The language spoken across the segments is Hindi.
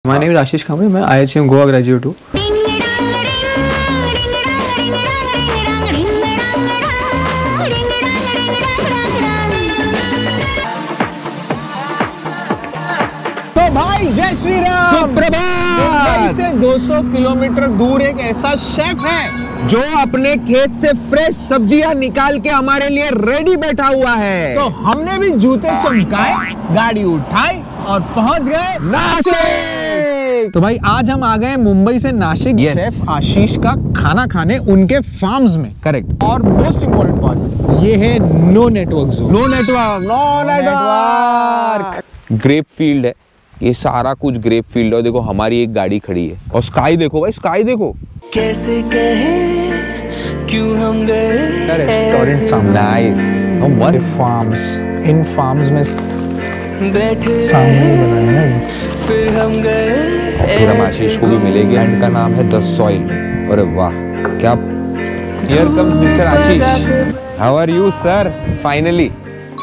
My name is Ashish Kamble. मैं IHM गोवा ग्रेजुएट हूँ. तो भाई जय श्री राम. सुप्रभात. से 200 किलोमीटर दूर एक ऐसा शेफ है जो अपने खेत से फ्रेश सब्जियां निकाल के हमारे लिए रेडी बैठा हुआ है. तो हमने भी जूते चमकाए, गाड़ी उठाई और पहुंच गए नासिक. तो भाई आज हम आ गए मुंबई से नासिक. शेफ आशीष का खाना खाने उनके फार्म्स में. करेक्ट. और मोस्ट इम्पोर्टेंट बात ये है no network zone. No network. Grape field है ये, सारा कुछ ग्रेप फील्ड है. देखो हमारी एक गाड़ी खड़ी है और स्काई देखो भाई, स्काई देखो. कैसे कहें क्यों हम गए रेस्टोरेंट नाइस. फार्म्स, इन फार्म्स में बैठे सामने बनाए हैं. फिर हम गए और फिर हम आशीष को भी मिलेंगे. एंड का नाम है द सॉइल. अरे वाह क्या. Here comes mister Ashish. How are you sir? Finally.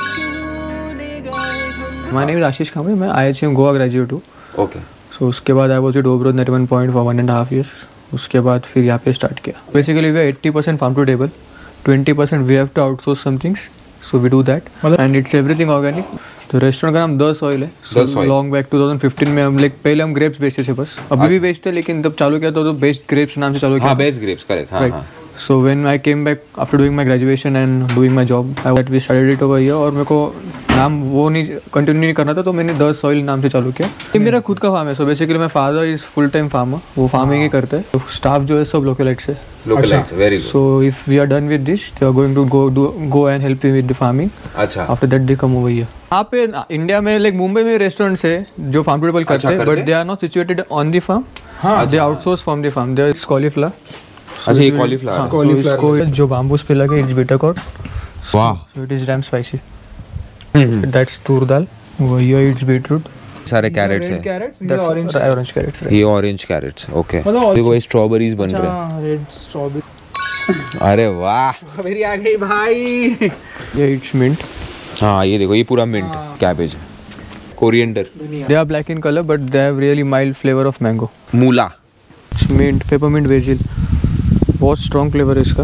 My name is Ashish Kamble. मैं IHM गोवा ग्रेजुएट हूँ. ओके. सो उसके बाद I was with Oberois 91 point for 1.5 years. उसके बाद फिर यहाँ पे स्टार्ट किया. Basically we are 80% farm to table, 20% we have to outsource some things. So we do that and it's everything organic. तो रेस्टोरेंट का नाम द सॉइल है. लॉन्ग बैक 2015 में हम पहले हम ग्रेप्स बेचते थे बस. अभी भी बेचते लेकिन तब चालू किया तो बेस्ट ग्रेप्स नाम से चालू किया. Best grapes. करेक्ट. हाँ. So when I came back after doing my graduation and doing my job, we started it over here. और मेरे को नाम वो नहीं कंटिन्यू नहीं करना था तो मैंने द सॉइल नाम से चालू किया. ये मेरा खुद का फार्म है. So basically my father is full time farmer. वो फार्मिंग ही करते हैं. तो स्टाफ जो है सब लोकलाइट्स है. Localites. Very good. So if we are done with this they are going to go and help you with the farming. अच्छा. After that they come over here. यहाँ पे इंडिया में लाइक मुंबई में रेस्टोरेंट्स है जो फार्म टू टेबल करते हैं but they are not situated on the farm. They outsource from the farm. They is cauliflower. अच्छा ये कॉलीफ्लावर. तो इसको जो बाम्बूस पे लगे इट्स बिटर कॉर्ड. वाह. So it is damn spicy. That's toor dal. वो ये इट्स बीटरूट. सारे कैरेट्स हैं. Orange carrots. ये ऑरेंज कैरेट्स. ओके. देखो ये स्ट्रॉबेरीज बन रहे हैं. Red strawberry. अरे वाह. स्ट्रॉबेरी आ गई भाई. ये इट्स मिंट. हाँ ये देखो ये पूरा मिंट कैबेज है. Coriander. They are black in colour but they have really mild flavour of mango. मूला. It's mint, peppermint, basil. बहुत स्ट्रॉन्ग फ्लेवर है इसका.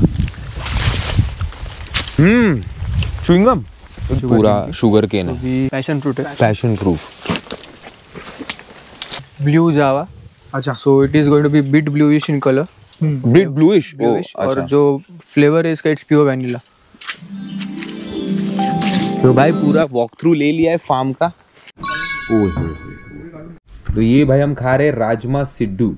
च्युइंगम. पूरा शुगर केन है. पैशन फ्रूट है. Passion fruit. Blue java. अच्छा. So it is going to be bit bluish in colour. Bit bluish. और जो फ्लेवर है इसका इट्स प्योर वैनिला. तो भाई पूरा वॉक थ्रू ले लिया है फार्म का. तो ये भाई हम खा रहे हैं राजमा सिड्डू.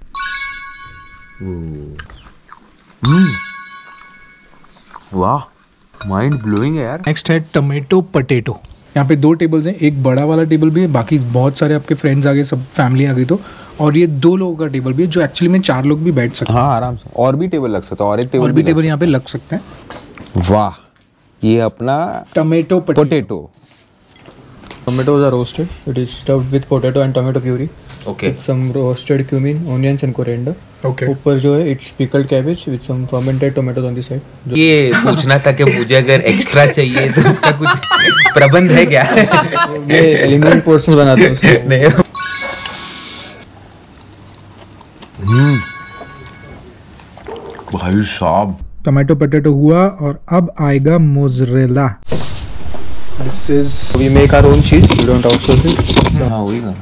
वाह माइंड ब्लोइंग है यार. नेक्स्ट है टमेटो पटेटो. यहाँ पे 2 टेबल्स हैं. एक बड़ा वाला टेबल भी है, बाकी बहुत सारे आपके फ्रेंड्स आ गए, सब फैमिली आ गई. तो और ये 2 लोगों का टेबल भी है जो एक्चुअली में 4 लोग भी बैठ सकते हैं. हाँ आराम से. और भी टेबल लग सकता है. और एक टेबल और भी टेबल यहाँ पे लग सकते हैं. वाह. ये अपना tomato potato. Tomatoes are roasted. It is stuffed with potato and tomato puree. Okay. With some roasted cumin, onions and coriander. Okay. ऊपर जो है it's pickled cabbage with some fermented tomatoes on the side. ये पूछना था कि मुझे अगर एक्स्ट्रा चाहिए तो उसका कुछ प्रबंध है क्या? ये एलिमिनेट पोर्शंस बनाते हैं. नहीं. भाई साहब. टमेटो पटेटो हुआ और अब आएगा mozzarella. This is we make our own cheese. We don't outsource it. हाँ वही ना.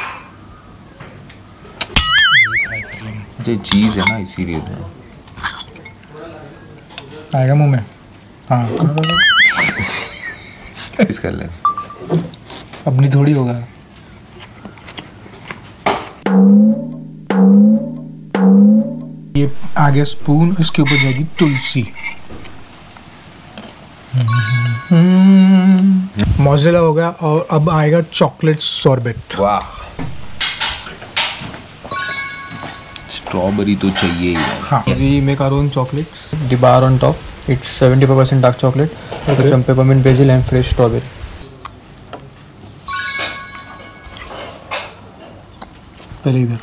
ये चीज है ना इसीलिए. आएगा मुंह में. हाँ. इस कर ले. अपनी थोड़ी होगा. ये आ गया स्पून. इसके ऊपर जाएगी तुलसी. मोज़रेला हो गया और अब आएगा चॉकलेट सॉर्बेट. वाह. स्ट्रॉबेरी तो चाहिए ही. हाँ. We make our own chocolates. The bar on top, it's 75% dark chocolate with some peppermint, basil and fresh strawberry. पहले इधर.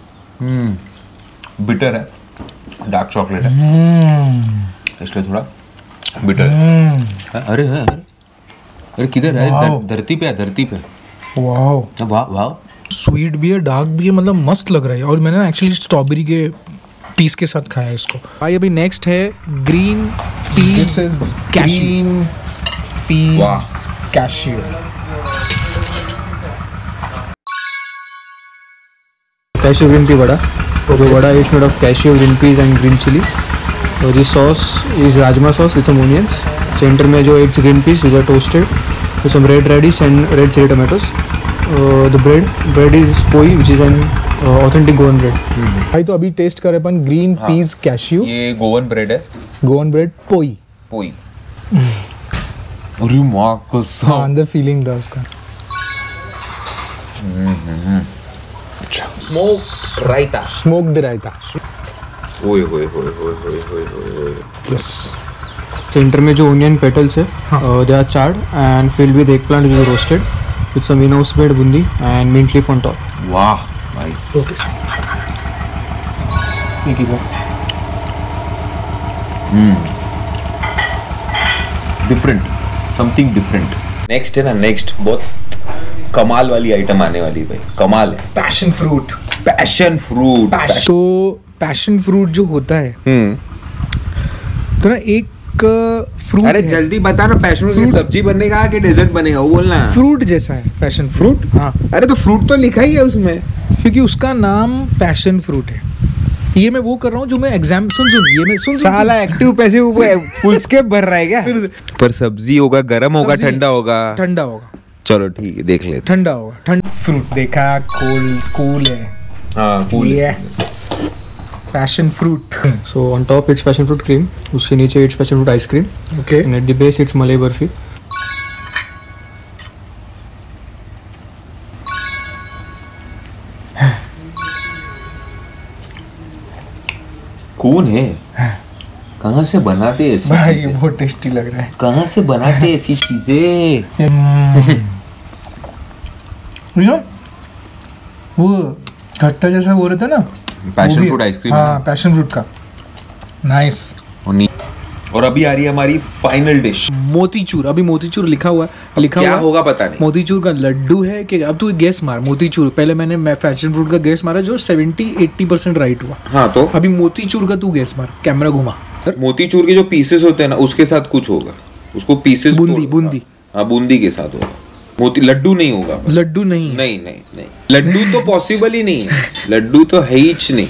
बिटर है. डार्क चॉकलेट है. इसलिए थोड़ा बिटर है. अरे अरे किधर है? धरती पे है. धरती पे. वाह वाह वाह. स्वीट भी है, डार्क भी है, मतलब मस्त लग रहा है। और मैंने एक्चुअली स्ट्रॉबेरी के पीस के साथ खाया है इसको। भाई अभी नेक्स्ट है green peas green peas cashew. Cashew green pea vada, जो vada is made of cashew, green peas and green chillies. और this sauce is rajma sauce with some onions. Centre में जो it's green peas which are toasted with some red radish and red chili tomatoes. The bread is poi, which is an authentic Goan bread. भाई तो अभी टेस्ट करें अपन ग्रीन पीस कैश्यू। ये गोवन ब्रेड है। Goan bread poi. पोई। अरे माँ कसम। हाँ, अंदर फीलिंग था उसका। स्मोक्ड रायता। स्मोक्ड रायता। ओए ओए ओए ओए ओए ओए ओए। यस। सेंटर में जो ओनियन पेटल्स है, they are charred and filled with eggplant which is roasted with some in house made boondi and mint leaf on top. वाह भाई। Okay. Different, something different. Next है ना, नेक्स्ट बहुत कमाल वाली आइटम आने वाली भाई, कमाल है। Passion fruit. Passion fruit. तो पैशन फ्रूट जो होता है तो ना एक फ्रूट। अरे जल्दी बता ना, पैशन फ्रूट की सब्जी बनेगा कि डेजर्ट बनेगा, वो बोलना। फ्रूट जैसा है पैशन फ्रूट। हाँ। अरे तो फ्रूट तो लिखा ही है उसमें, क्योंकि उसका नाम पैशन फ्रूट है। ये मैं वो कर रहा हूँ जो मैं एग्जाम सुन ये मैं सुन साला एक्टिव पैसे फुल स्केप भर रहा है क्या? पर सब्जी होगा, गरम होगा, ठंडा होगा। ठंडा होगा। चलो ठीक है, देख लेते। ठंडा होगा। ठंडा फ्रूट देखा, कूल है। हाँ कूल है। Passion fruit. So on top it's passion fruit cream, उसके नीचे it's passion fruit ice cream, Okay. and at the base it's malai barfi. कौन है? कहाँ से बनाते ऐसी भाई चीजें? बहुत टेस्टी लग रहा है। कहाँ से बनाते ऐसी चीजें? वो खट्टा जैसा वो रहता है ना, पैशन फ्रूट आइसक्रीम। हाँ, पैशन फ्रूट का। नाइस। और अभी आ रही है हमारी फाइनल डिश, मोतीचूर। अभी मोतीचूर लिखा हुआ है, क्या होगा पता नहीं। मोतीचूर का लड्डू है कि अब तू गेस मार। मोतीचूर पहले मैं पैशन फ्रूट का गेस मारा जो 70-80% राइट हुआ। हाँ तो अभी मोतीचूर का तू गेस मार, कैमरा घुमा। मोतीचूर के जो पीसेस होते हैं ना, उसके साथ कुछ होगा, उसको पीसेस बूंदी। हाँ बूंदी के साथ होगा। मोती लड्डू नहीं होगा। लड्डू नहीं। नहीं लड्डू तो पॉसिबल ही नहीं है। लड्डू तो है ही नहीं।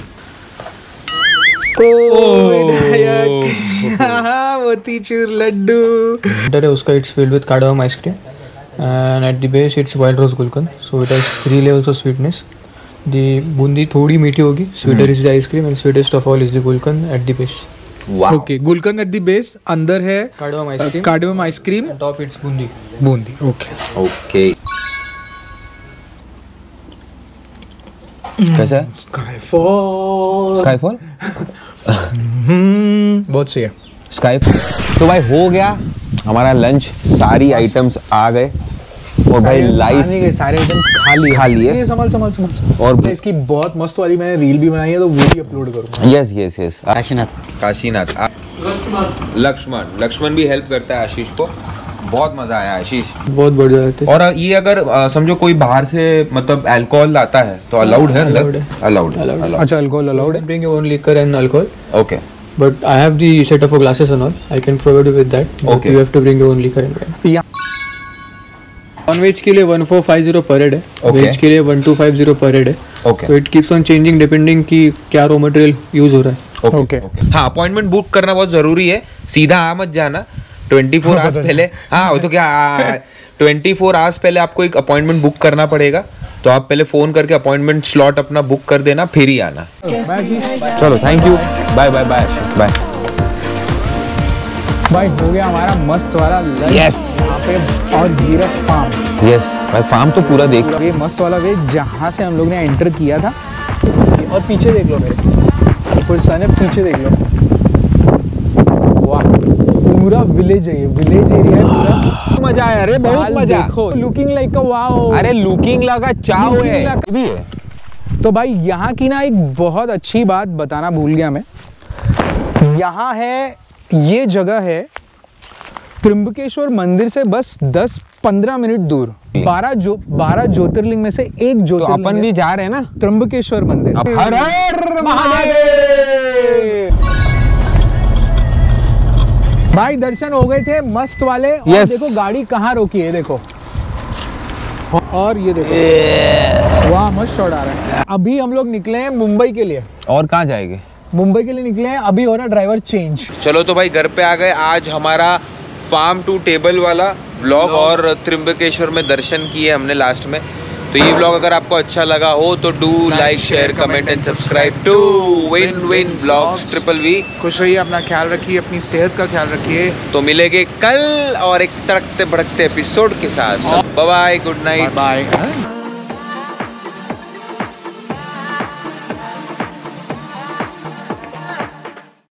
मोतीचूर लड्डू। Center है उसका it's filled with cardamom ice cream, and at the base it's wild rose gulkan, so it has 3 levels of sweetness. The Bundi थोड़ी मीठी होगी, sweeter is the ice cream and sweetest of all is the gulkan at the base. वाह। Okay, gulkand at the base, अंदर है cardamom ice cream, top it's boondi. Okay. Okay कैसा है? स्काईफॉल बहुत सही है। स्काईफॉल। तो भाई हो गया हमारा लंच, सारी आइटम्स आ गए और भाई लाइव सारे आइटम्स खा लिए। संभाल। और इसकी बहुत मस्त वाली मैंने रील भी बनाई है, तो वो भी अपलोड करूंगा। यस काशीनाथ लक्ष्मण भी हेल्प करता है आशीष को। बहुत मजा आया आशीष, बहुत बढ़िया रहते। और ये अगर समझो कोई बाहर से मतलब अल्कोहल लाता है तो अलाउड है अंदर? अलाउड। अच्छा, अल्कोहल अलाउड है। Bring your own liquor and alcohol. Okay But I have the setup for glasses and all. I can provide you with that. But Okay. You have to bring your own liquor and wine. Non-veg के लिए 1450 per head है. Okay. Veg के लिए 1250 per head है. Okay So it keeps on changing depending कि क्या raw material use हो रहा है. ओके। हाँ, अपॉइंटमेंट बुक करना बहुत जरूरी है। सीधा आ मत जाना, 24 आवर्स पहले। हाँ वो तो क्या 24 आवर्स पहले आपको एक अपॉइंटमेंट बुक करना पड़ेगा, तो आप पहले फोन करके अपॉइंटमेंट स्लॉट अपना बुक कर देना, फिर ही आना। चलो thank you, bye bye bye bye. भाई हो गया हमारा मस्त वाला लंच। यस। और हीरा फार्म। यस भाई, फार्म तो पूरा देख लो। ये मस्त वाला वे जहाँ से हम लोग ने एंटर किया था। और पीछे देख लो मेरे, ऊपर सन है, पीछे देख लो। वाह, पूरा विलेज है, ये विलेज एरिया है पूरा। मजा आया, अरे बहुत मजा। देखो, लुकिंग लाइक अ वाओ। अरे लुकिंग लगा चाव है भी है। तो भाई यहाँ की ना एक बहुत अच्छी बात बताना भूल गया मैं। यहाँ है, ये जगह है त्र्यंबकेश्वर मंदिर से बस 10-15 मिनट दूर। 12 ज्योतिर्लिंग में से एक तो ज्योतिर्लिंग अपन भी जा रहे हैं ना त्र्यंबकेश्वर मंदिर। हर हर महादेव। भाई दर्शन हो गए थे मस्त वाले। और Yes. देखो गाड़ी कहाँ रोकी है, देखो। और ये देखो, वाह मस्त शॉट आ रहा है। अभी हम लोग निकले हैं मुंबई के लिए। और कहाँ जाएंगे? मुंबई के लिए निकले हैं, अभी हो रहा ड्राइवर चेंज। चलो तो भाई घर पे आ गए। आज हमारा फार्म टू टेबल वाला व्लॉग और त्र्यंबकेश्वर में दर्शन किए हमने लास्ट में। तो ये व्लॉग अगर आपको अच्छा लगा हो तो do like share comment and subscribe to win win vlogs VVV। खुश रहिए, अपना ख्याल रखिए, अपनी सेहत का ख्याल रखिए। तो मिलेंगे कल और एक तड़कते भड़कते एपिसोड के साथ। Bye bye, good night, bye.